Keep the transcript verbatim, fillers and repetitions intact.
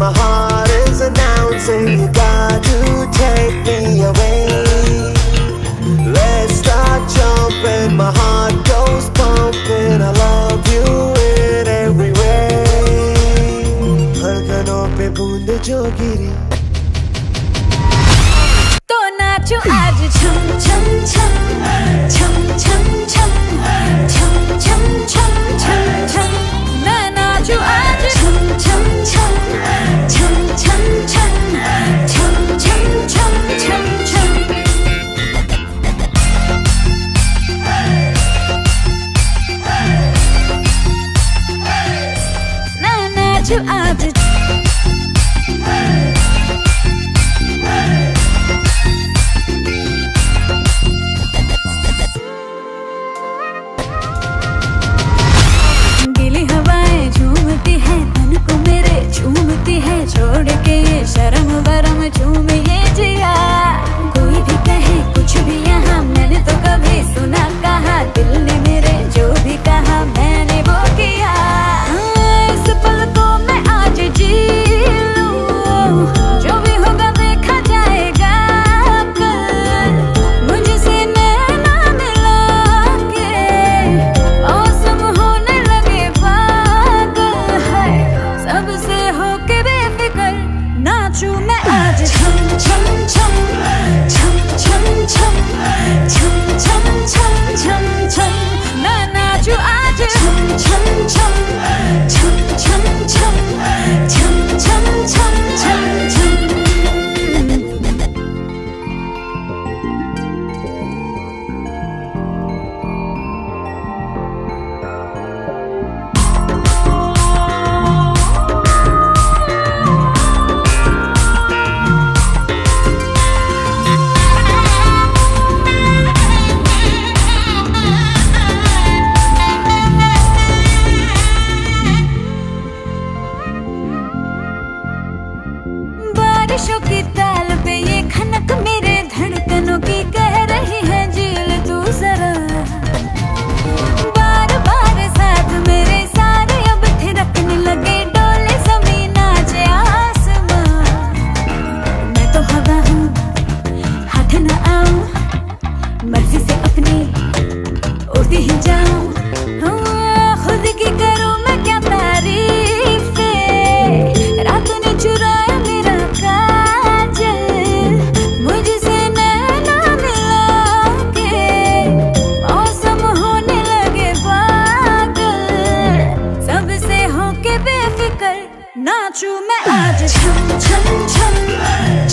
my heart is announcing you got to take me away. Let's start jumping, my heart goes pumping. I love you in every way. धड़कनों पे बूंद जो गिरी तो नाचो आज छम छम छम छम छम छम छम छम छम छम छम मैं नाचो आज छम छम छम छम छम छम छम छम छम छम छम मैं नाचो आज छोड़ के ये शर्म वरम झूमे ये जिया कोई भी कहे कुछ भी यहाँ मैंने तो कभी सुना कहा दिल ने मेरे जो भी कहा मैंने वो किया इस पल को मैं आज जी लूं जो भी होगा देखा जाएगा कल मुझसे नैना मिला के मौसम होने लगे पागल है सबसे होके नाचू मैं आज छम छम छम छम छम छम छम छम छम छम छम मैं नाचू आज छम छम छम छम छम छम छम छम छम छम छम बारिशों की ताल पे ये खनक मेरे धड़कनों की कह रही है झील तू जरा बार बार साथ मेरे सारे अब थिरकने लगे डोले जमीन नाचे आसमां मैं तो हवा हूँ हाथ न आऊं मर्जी से अपनी उड़ती ही जाऊं खुद की करूं मैं क्या तारीफ रात ने चुराया मेरा मुझसे नैना मिला के मौसम होने लगे पागल सबसे होके बेफिक्र नाचू मैं आज छम छम छम